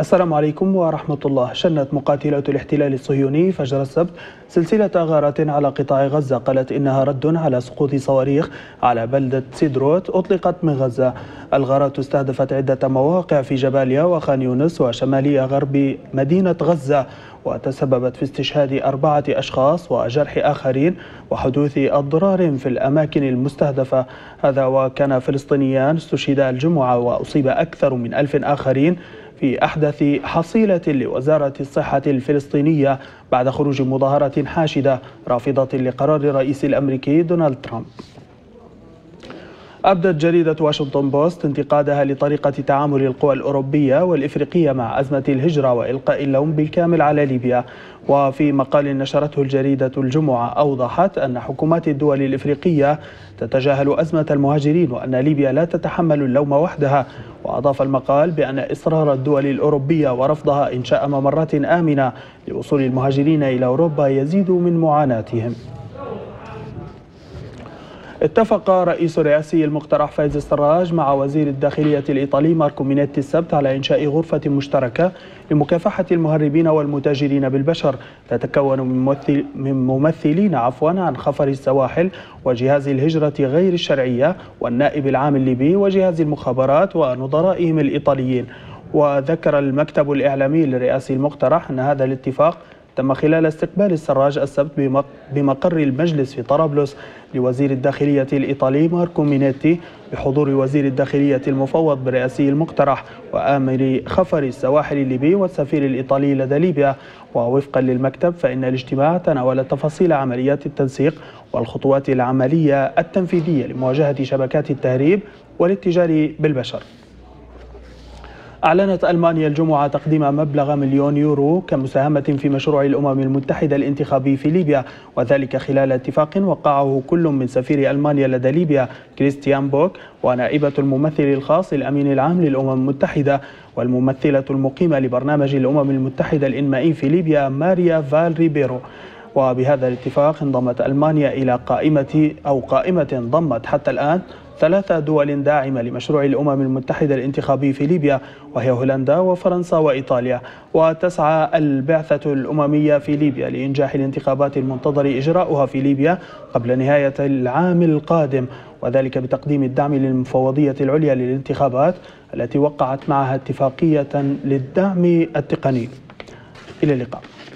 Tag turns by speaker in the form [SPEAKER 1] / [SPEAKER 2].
[SPEAKER 1] السلام عليكم ورحمة الله. شنت مقاتلة الاحتلال الصهيوني فجر السبت سلسلة غارات على قطاع غزة قالت إنها رد على سقوط صواريخ على بلدة سيدروت أطلقت من غزة. الغارات استهدفت عدة مواقع في جباليا وخان يونس وشمالي غرب مدينة غزة، وتسببت في استشهاد 4 أشخاص وجرح آخرين وحدوث أضرار في الأماكن المستهدفة. هذا وكان فلسطينيان استشهدا الجمعة وأصيب أكثر من 1000 آخرين في أحدث حصيلة لوزارة الصحة الفلسطينية بعد خروج مظاهرات حاشدة رافضة لقرار الرئيس الأمريكي دونالد ترامب. أبدت جريدة واشنطن بوست انتقادها لطريقة تعامل القوى الأوروبية والإفريقية مع أزمة الهجرة وإلقاء اللوم بالكامل على ليبيا. وفي مقال نشرته الجريدة الجمعة أوضحت أن حكومات الدول الإفريقية تتجاهل أزمة المهاجرين وأن ليبيا لا تتحمل اللوم وحدها. وأضاف المقال بأن إصرار الدول الأوروبية ورفضها إنشاء ممرات آمنة لوصول المهاجرين إلى أوروبا يزيد من معاناتهم. اتفق رئيس الرئاسي المقترح فايز السراج مع وزير الداخلية الإيطالي ماركو مينيتي السبت على إنشاء غرفة مشتركة لمكافحة المهربين والمتاجرين بالبشر تتكون من ممثلين عن خفر السواحل وجهاز الهجرة غير الشرعية والنائب العام الليبي وجهاز المخابرات ونظرائهم الإيطاليين. وذكر المكتب الإعلامي للرئاسي المقترح أن هذا الاتفاق تم خلال استقبال السراج السبت بمقر المجلس في طرابلس لوزير الداخلية الإيطالي ماركو مينيتي بحضور وزير الداخلية المفوض بالرئاسي المقترح وآمر خفر السواحل الليبي والسفير الإيطالي لدى ليبيا. ووفقا للمكتب فإن الاجتماع تناول تفاصيل عمليات التنسيق والخطوات العملية التنفيذية لمواجهة شبكات التهريب والاتجار بالبشر. أعلنت ألمانيا الجمعة تقديم مبلغ مليون يورو كمساهمة في مشروع الأمم المتحدة الانتخابي في ليبيا، وذلك خلال اتفاق وقعه كل من سفير ألمانيا لدى ليبيا كريستيان بوك ونائبة الممثل الخاص للأمين العام للأمم المتحدة والممثلة المقيمة لبرنامج الأمم المتحدة الإنمائي في ليبيا ماريا فال ريبيرو. وبهذا الاتفاق انضمت ألمانيا إلى قائمة ضمت حتى الآن 3 دول داعمة لمشروع الأمم المتحدة الانتخابي في ليبيا، وهي هولندا وفرنسا وإيطاليا. وتسعى البعثة الأممية في ليبيا لإنجاح الانتخابات المنتظر إجراؤها في ليبيا قبل نهاية العام القادم، وذلك بتقديم الدعم للمفوضية العليا للانتخابات التي وقعت معها اتفاقية للدعم التقني. إلى اللقاء.